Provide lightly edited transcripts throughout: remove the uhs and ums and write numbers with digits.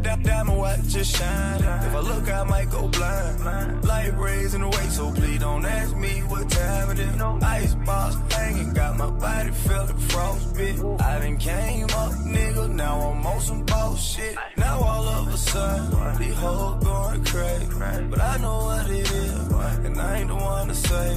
Diamond watch just shine. If I look, I might go blind. Light rays in the way, so please don't ask me what time it is. Icebox hanging, got my body felt the frostbit. I done came up, nigga, now I'm on some bullshit. Now all of a sudden, these hoes going crazy. But I know what it is, and I ain't the one to say.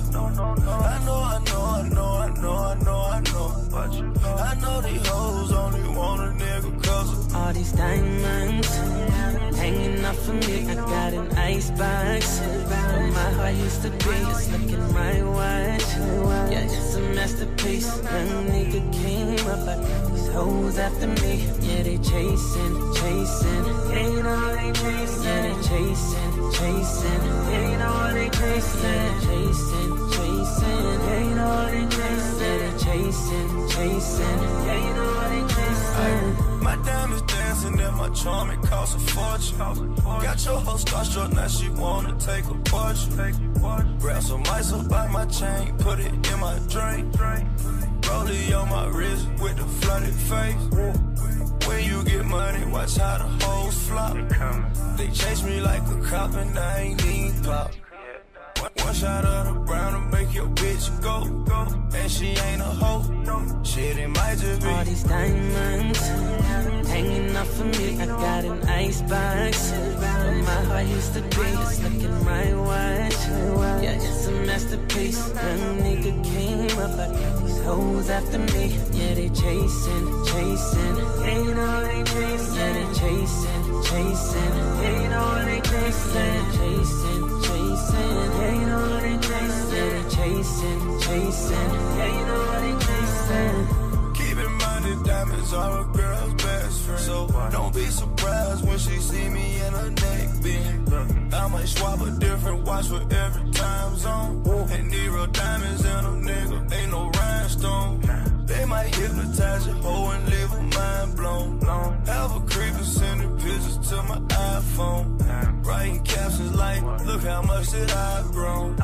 I know these hoes only want a nigga cause of all these diamonds hanging off of me. I got an icebox where my heart used to be. It's looking my watch. Yeah, it's a masterpiece. Young nigga came up, I got these hoes after me. Yeah, they chasing. Yeah, you know they chasing. Yeah, they chasing. Yeah, you know they chasing. Yeah, chasing. Yeah, you know they chasing. Yeah, they chasing. Yeah, you know they chasing. My diamonds dancing in my charm, it costs a fortune. Got your hoe starstruck, now she wanna take a portrait. Grab some ice up by my chain, put it in my drink. Rollie on my wrist with the flooded face. When you get money, watch how the hoes flop. They chase me like a cop and I ain't even pop. One shot of the brown to make your bitch go. And she ain't a hoe. Shit, it might just be all these diamonds hanging off of me. I got an icebox where my heart used to be. It's looking my watch. Yeah, it's a masterpiece. Young nigga came up, I got these hoes after me. Yeah, they chasing. Yeah, you know they chasing. Yeah, they chasing. Yeah, you know they chasing. Yeah, chasing. Yeah, you know they chasing. Yeah, they chasing. Yeah, you know they chasing. Keep in mind that diamonds are a girl's best friend. So don't be surprised when she see me in her neck bend. I might swap a different watch for every time zone. And these real diamonds in them, nigga, ain't no rhinestone. They might hypnotize your hoe and leave her mind blown. Have a creeper sending pictures to my iPhone. Writing captions like, look how much that I've grown.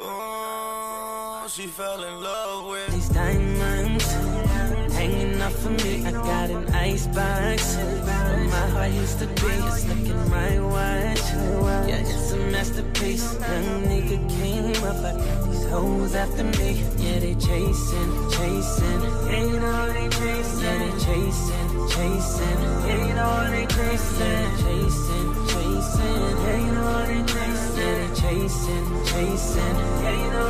Oh, she fell in love with these diamonds hanging off of me. I got an icebox where my heart used to be. It's looking my watch. Yeah, it's a masterpiece. Young nigga came up, I got these hoes after me. Yeah, they chasing. Yeah, you know they chasing. Yeah, they chasing. Yeah, you know they chasing. Yeah, chasing. Yeah, you know they chasing. Yeah, they chasing. Yeah, you know